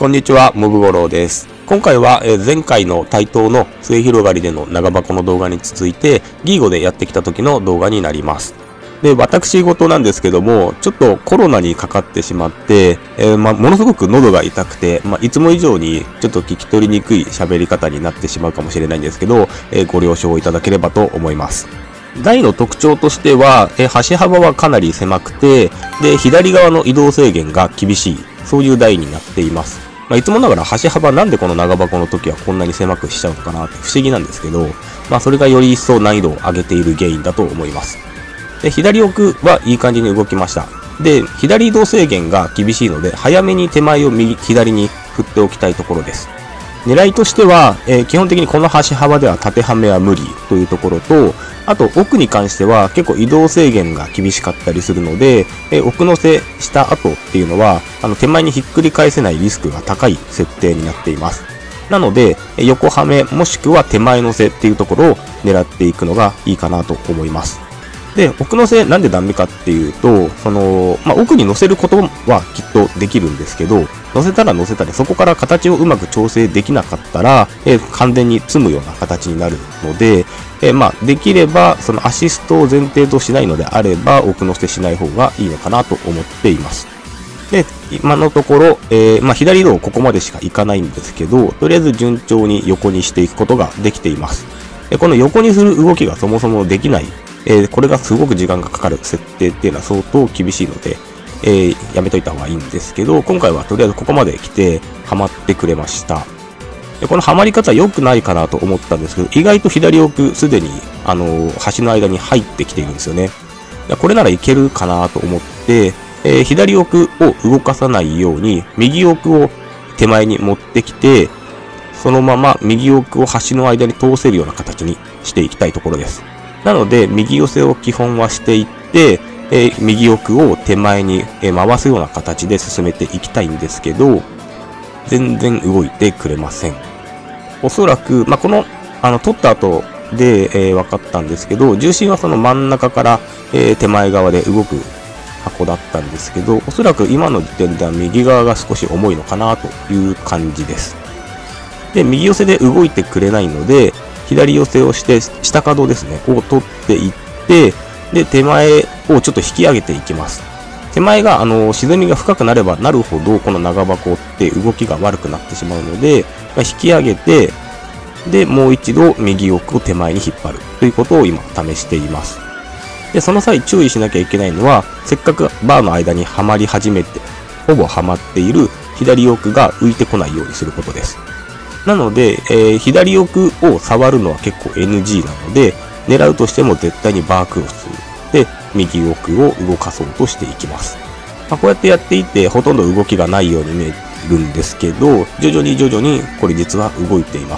こんにちは、モブゴロウです。今回は前回の対等の末広がりでの長箱の動画に続いて、ギーゴでやってきた時の動画になります。で、私事なんですけども、ちょっとコロナにかかってしまって、ものすごく喉が痛くて、いつも以上にちょっと聞き取りにくい喋り方になってしまうかもしれないんですけど、ご了承いただければと思います。台の特徴としては、橋幅はかなり狭くて、で、左側の移動制限が厳しい、そういう台になっています。いつもながら橋幅なんでこの長箱の時はこんなに狭くしちゃうのかなって不思議なんですけど、それがより一層難易度を上げている原因だと思います。で、左奥はいい感じに動きました。で、左移動制限が厳しいので、早めに手前を左に振っておきたいところです。狙いとしては、基本的にこの橋幅では縦はめは無理というところと、あと奥に関しては結構移動制限が厳しかったりするので、奥乗せした後っていうのは、手前にひっくり返せないリスクが高い設定になっています。なので、横はめもしくは手前乗せっていうところを狙っていくのがいいかなと思います。で、奥乗せなんでダメかっていうと、奥に乗せることはきっとできるんですけど、乗せたら乗せたでそこから形をうまく調整できなかったら、完全に積むような形になるので、できれば、そのアシストを前提としないのであれば、奥乗せしない方がいいのかなと思っています。で、今のところ、左移動ここまでしか行かないんですけど、とりあえず順調に横にしていくことができています。この横にする動きがそもそもできない、これがすごく時間がかかる設定っていうのは相当厳しいので、やめといた方がいいんですけど、今回はとりあえずここまで来て、ハマってくれました。でこのハマり方良くないかなと思ったんですけど、意外と左奥すでに、橋の間に入ってきているんですよね。これならいけるかなと思って、左奥を動かさないように、右奥を手前に持ってきて、そのまま右奥を橋の間に通せるような形にしていきたいところです。なので、右寄せを基本はしていって、右奥を手前に回すような形で進めていきたいんですけど、全然動いてくれません。おそらく、この、取った後で、分かったんですけど、重心はその真ん中から、手前側で動く箱だったんですけど、おそらく今の時点では右側が少し重いのかなという感じです。で、右寄せで動いてくれないので、左寄せをして、下角ですね、を取っていって、で、手前をちょっと引き上げていきます。手前が、沈みが深くなればなるほど、この長箱って動きが悪くなってしまうので、引き上げて、で、もう一度右奥を手前に引っ張るということを今試しています。で、その際注意しなきゃいけないのは、せっかくバーの間にはまり始めて、ほぼはまっている左奥が浮いてこないようにすることです。なので、左奥を触るのは結構 NG なので、狙うとしても絶対にバークロスで右奥を動かそうとしていきます。こうやってやっていてほとんど動きがないように見えるんですけど、徐々にこれ実は動いています。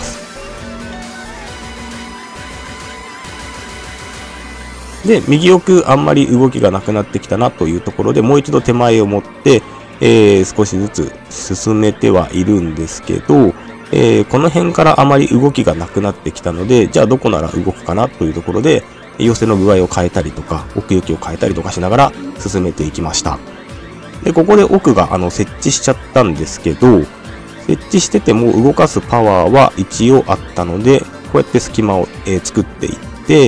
で、右奥あんまり動きがなくなってきたなというところで、もう一度手前を持って、少しずつ進めてはいるんですけど、この辺からあまり動きがなくなってきたので、じゃあどこなら動くかなというところで、寄せの具合を変えたりとか、奥行きを変えたりとかしながら進めていきました。で、ここで奥が設置しちゃったんですけど、設置してても動かすパワーは一応あったので、こうやって隙間を、作っていって、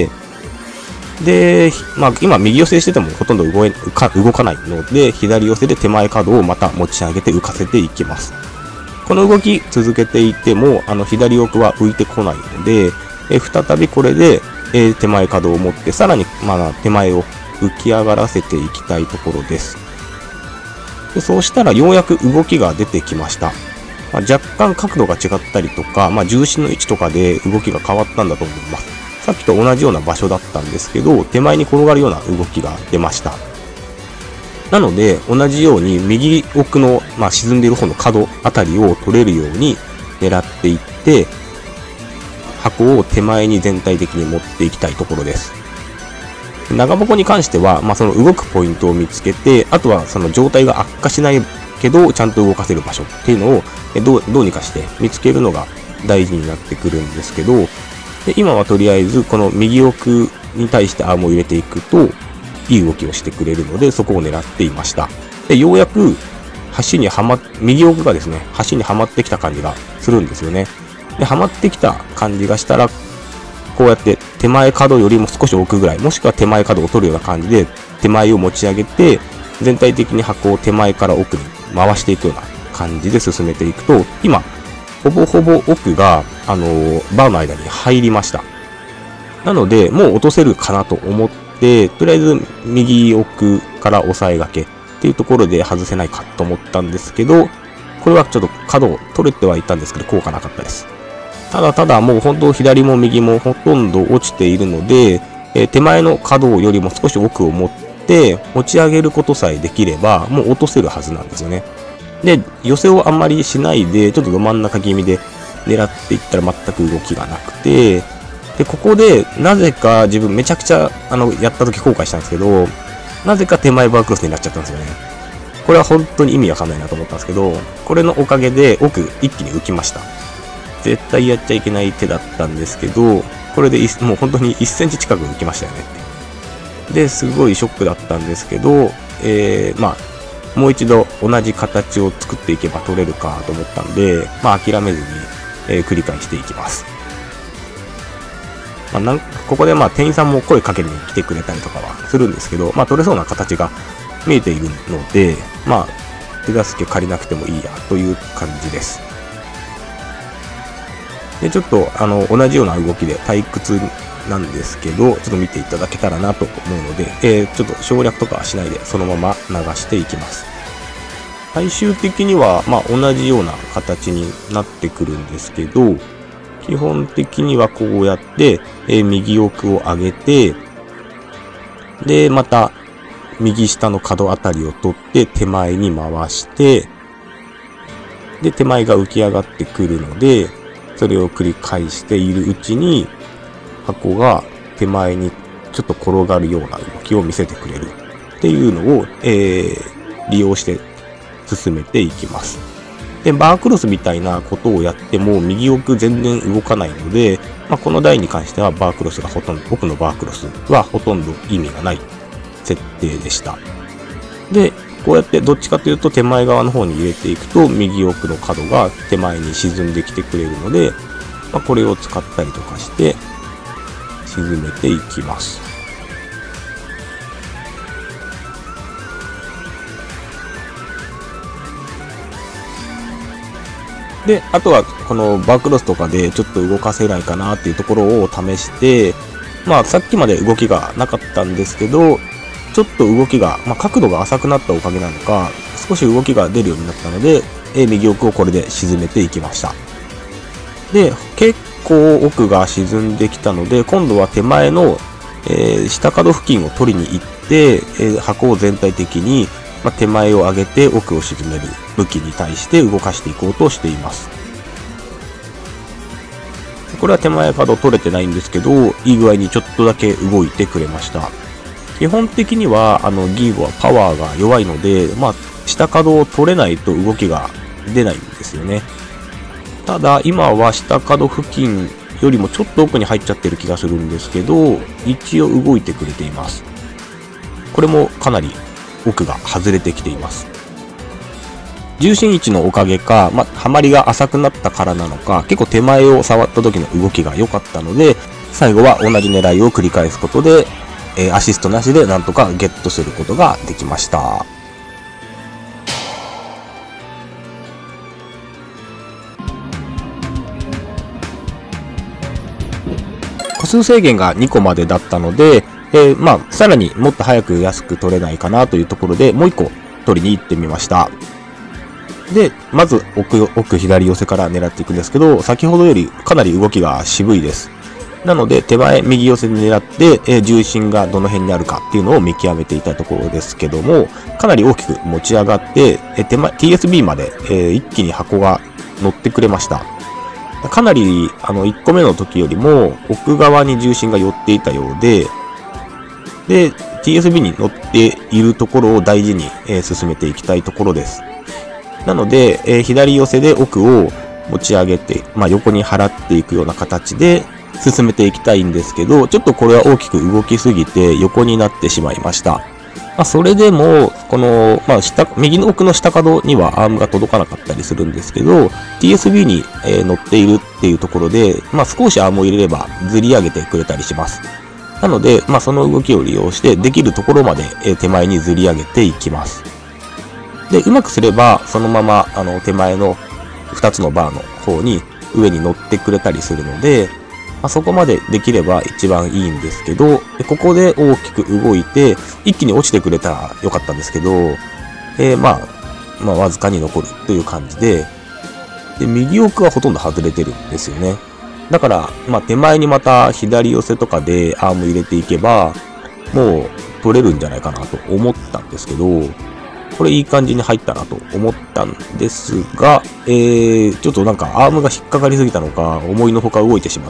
で、今右寄せしててもほとんど動かないので、左寄せで手前角をまた持ち上げて浮かせていきます。この動き続けていても、左奥は浮いてこないので、再びこれで、手前角を持って、さらに、手前を浮き上がらせていきたいところです。でそうしたらようやく動きが出てきました。若干角度が違ったりとか、重心の位置とかで動きが変わったんだと思います。さっきと同じような場所だったんですけど、手前に転がるような動きが出ました。なので、同じように右奥の、沈んでいる方の角あたりを取れるように狙っていって、箱を手前に全体的に持っていきたいところです。長箱に関しては、その動くポイントを見つけて、あとはその状態が悪化しないけど、ちゃんと動かせる場所っていうのをどうにかして見つけるのが大事になってくるんですけど、で今はとりあえずこの右奥に対してアームを入れていくと、いい動きをしてくれるので、そこを狙っていました。で、ようやく右奥がですね、端にはまってきた感じがするんですよね。で、はまってきた感じがしたら、こうやって手前角よりも少し奥ぐらい、もしくは手前角を取るような感じで、手前を持ち上げて、全体的に箱を手前から奥に回していくような感じで進めていくと、今、ほぼほぼ奥が、バーの間に入りました。なので、もう落とせるかなと思って、とりあえず右奥から押さえがけっていうところで外せないかと思ったんですけど、これはちょっと角を取れてはいたんですけど、効果なかったです。ただもう本当左も右もほとんど落ちているので、手前の角よりも少し奥を持って持ち上げることさえできれば、もう落とせるはずなんですよね。で、寄せをあんまりしないで、ちょっとど真ん中気味で狙っていったら全く動きがなくて、で、ここで、なぜか自分めちゃくちゃ、やった時後悔したんですけど、なぜか手前バークロスになっちゃったんですよね。これは本当に意味わかんないなと思ったんですけど、これのおかげで奥一気に浮きました。絶対やっちゃいけない手だったんですけど、これでもう本当に1センチ近く浮きましたよねって。で、すごいショックだったんですけど、もう一度同じ形を作っていけば取れるかと思ったんで、諦めずに、繰り返していきます。ここで店員さんも声かけに来てくれたりとかはするんですけど、取れそうな形が見えているので、手助け借りなくてもいいやという感じです。で、ちょっと同じような動きで退屈なんですけど、ちょっと見ていただけたらなと思うので、ちょっと省略とかはしないでそのまま流していきます。最終的には同じような形になってくるんですけど、基本的にはこうやって、右奥を上げて、で、また右下の角あたりを取って手前に回して、で、手前が浮き上がってくるので、それを繰り返しているうちに、箱が手前にちょっと転がるような動きを見せてくれるっていうのを、利用して進めていきます。で、バークロスみたいなことをやっても右奥全然動かないので、この台に関してはバークロスが奥のバークロスはほとんど意味がない設定でした。で、こうやってどっちかというと手前側の方に入れていくと右奥の角が手前に沈んできてくれるので、これを使ったりとかして沈めていきます。で、あとはこのバークロスとかでちょっと動かせないかなっていうところを試して、さっきまで動きがなかったんですけど、ちょっと動きが、角度が浅くなったおかげなのか、少し動きが出るようになったので、右奥をこれで沈めていきました。で、結構奥が沈んできたので、今度は手前の、下角付近を取りに行って、箱を全体的に、手前を上げて奥を沈める武器に対して動かしていこうとしています。これは手前角取れてないんですけど、いい具合にちょっとだけ動いてくれました。基本的にはギーゴはパワーが弱いので、下角を取れないと動きが出ないんですよね。ただ今は下角付近よりもちょっと奥に入っちゃってる気がするんですけど、一応動いてくれています。これもかなり奥が外れてきています。重心位置のおかげか、はまりが浅くなったからなのか、結構手前を触った時の動きが良かったので、最後は同じ狙いを繰り返すことで、アシストなしでなんとかゲットすることができました。個数制限が2個までだったので、さらにもっと早く安く取れないかなというところで、もう1個取りに行ってみました。で、まず奥左寄せから狙っていくんですけど、先ほどよりかなり動きが渋いです。なので、手前右寄せで狙って、重心がどの辺にあるかっていうのを見極めていたところですけども、かなり大きく持ち上がって、TSB まで、一気に箱が乗ってくれました。かなり、1個目の時よりも奥側に重心が寄っていたようで、TSB に乗っているところを大事に、進めていきたいところです。なので、左寄せで奥を持ち上げて、横に払っていくような形で進めていきたいんですけど、ちょっとこれは大きく動きすぎて横になってしまいました。 それでも、この、右の奥の下角にはアームが届かなかったりするんですけど、TSB に、乗っているっていうところで、少しアームを入れればずり上げてくれたりします。なので、その動きを利用して、できるところまで、手前にずり上げていきます。で、うまくすれば、そのまま、手前の2つのバーの方に、上に乗ってくれたりするので、そこまでできれば一番いいんですけど、ここで大きく動いて、一気に落ちてくれたらよかったんですけど、わずかに残るという感じで、右奥はほとんど外れてるんですよね。だから、手前にまた左寄せとかでアーム入れていけば、もう取れるんじゃないかなと思ったんですけど、これいい感じに入ったなと思ったんですが、ちょっとなんかアームが引っかかりすぎたのか、思いのほか動いてしまって、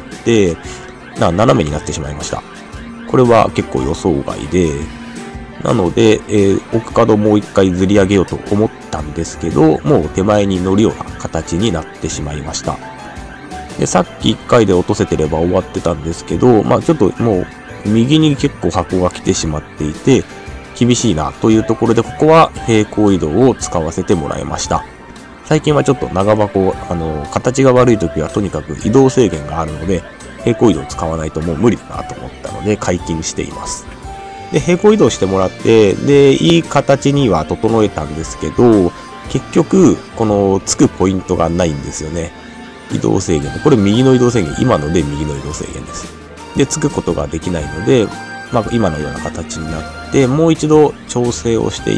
斜めになってしまいました。これは結構予想外で、なので、奥角もう一回ずり上げようと思ったんですけど、もう手前に乗るような形になってしまいました。で、さっき1回で落とせてれば終わってたんですけど、ちょっともう右に結構箱が来てしまっていて、厳しいなというところで、ここは平行移動を使わせてもらいました。最近はちょっと長箱、形が悪い時はとにかく移動制限があるので、平行移動を使わないともう無理だなと思ったので、解禁しています。で、平行移動してもらって、で、いい形には整えたんですけど、結局、この、つくポイントがないんですよね。移動制限。これ右の移動制限、今ので右の移動制限です。で、つくことができないので、今のような形になって、もう一度調整をしていって、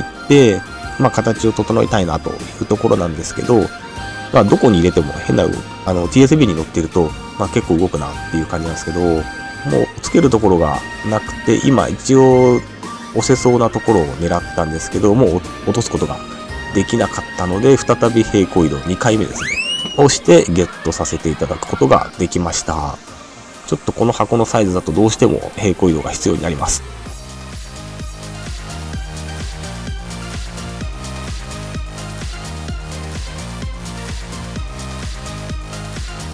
形を整えたいなというところなんですけど、どこに入れても変な、TSB に乗ってると、結構動くなっていう感じなんですけど、もうつけるところがなくて、今一応押せそうなところを狙ったんですけど、もう落とすことができなかったので、再び平行移動2回目ですね。をしてゲットさせていただくことができました。ちょっとこの箱のサイズだとどうしても平行移動が必要になります。